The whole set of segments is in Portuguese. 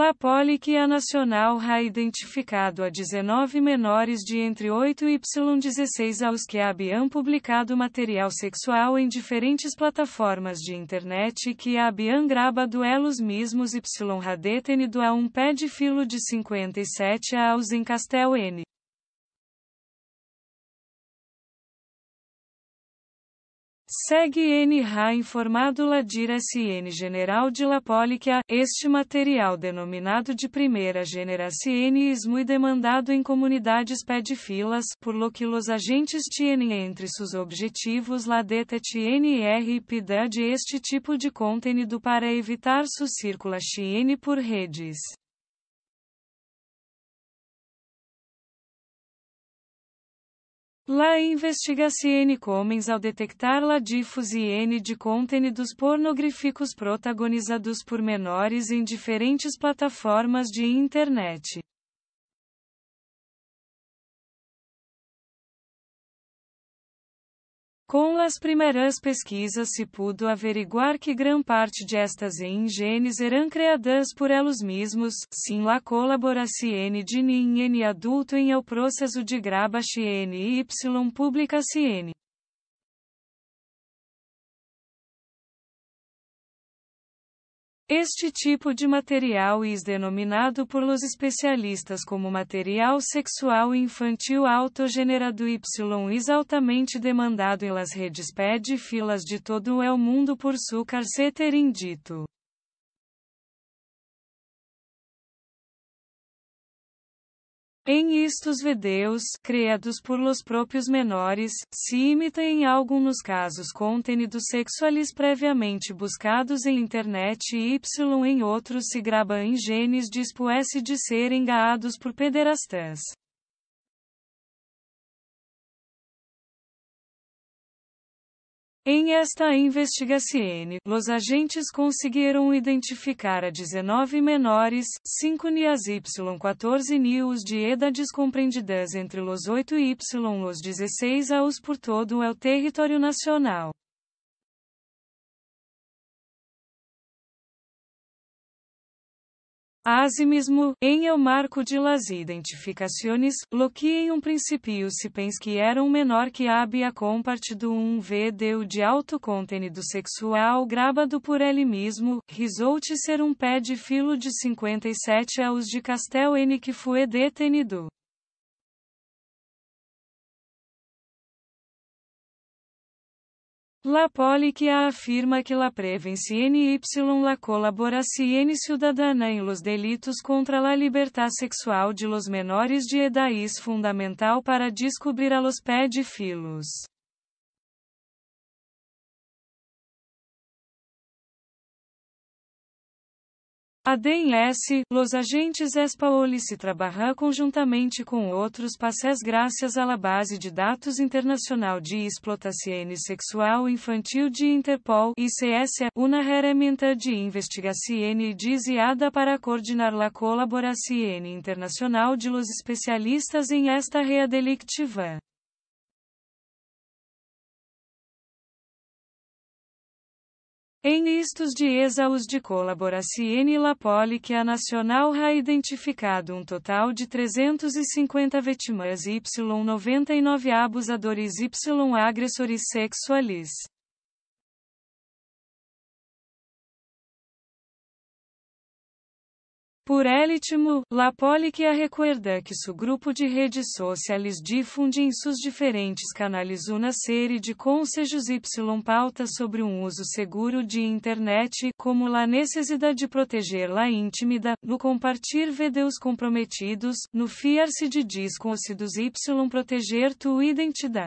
La Polícia Nacional ha identificado a 19 menores de entre 8 e 16 aos que haviam publicado material sexual em diferentes plataformas de internet e que haviam gravado eles mesmos ha detenido a um pedófilo de 57 anos em Castel N. Segue N. ha informado la Direção General de la Polícia, este material denominado de primeira geração é muito demandado em comunidades pedófilas, por lo que los agentes tienen entre seus objetivos la detección e rapidez de este tipo de conteúdo para evitar su circulación por redes. La investigação começa ao detectar la difusão de conteúdos pornográficos protagonizados por menores em diferentes plataformas de internet. Com as primeiras pesquisas se pudo averiguar que grande parte de estas imagens eram criadas por eles mesmos, sem la colaboração de ninguém adulto em el processo de gravação e publicação. Este tipo de material é denominado por los especialistas como material sexual infantil autogenerado y é altamente demandado em las redes pedófilas de todo o mundo por su caráter indito. Em estes vídeos, criados por los próprios menores, se imita em alguns casos conteúdos sexuais previamente buscados em internet e em outros se grava imagens depois de serem enganados por pederastas. Em esta investigação, os agentes conseguiram identificar a 19 menores, 5 nias y 14 nios de idades compreendidas entre os 8 y os 16 anos por todo o território nacional. Asimismo, em el marco de las identificações, lo que em um princípio se pensa que era um menor que havia compartido um vídeo de alto conteúdo sexual gravado por ele mesmo, resulta ser um pedófilo de 57 anos de Castel N que foi detenido. La Polícia afirma que la prevención y la colaboración ciudadana en los delitos contra la libertad sexual de los menores de edad es fundamental para descobrir a los pedófilos. ADS, los agentes se trabalham conjuntamente com outros países graças à base de dados internacional de explotação sexual infantil de Interpol (ICS), uma ferramenta de investigação diseñada para coordenar a colaboração internacional de los especialistas em esta área delictiva. Em estes dias aos de colaboração la Polícia Nacional ha identificado um total de 350 vítimas y 99 abusadores y agressores sexuais. Por último, la Polícia recuerda que seu grupo de redes sociais difunde em seus diferentes canais uma série de conselhos y pautas sobre uso seguro de internet, como la necessidade de proteger la intimidade, no compartilhar vídeos comprometidos, no fiar-se de desconhecidos y proteger tu identidade.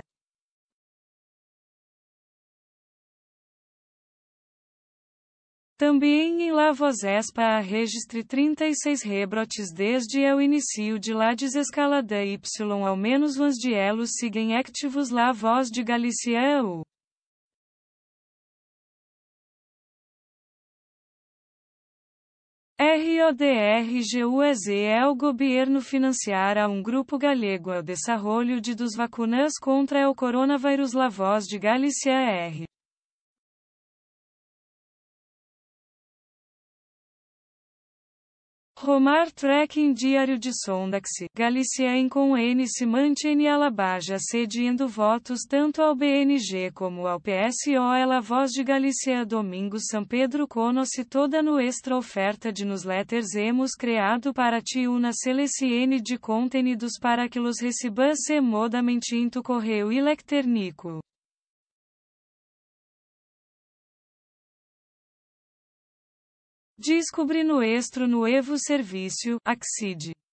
Também em la Vozespa há registre 36 rebrotes desde o início de la desescalada y ao menos uns de elos siguen activos la Voz de Galícia EU. RODRGUEZ o governo financiará um grupo galego ao desenvolvimento de dos vacunas contra o coronavírus la Voz de Galícia R. Romar Trekking Diário de Sondaxe, Galicien com N se mantém alabaja cedendo votos tanto ao BNG como ao PSO. Ela Voz de Galicia Domingo São Pedro conoce toda nuestra oferta de newsletters hemos criado para ti una selección de contenidos para que los recibas modamente em tu correio electrónico. Descubri nuestro nuevo serviço, Accede.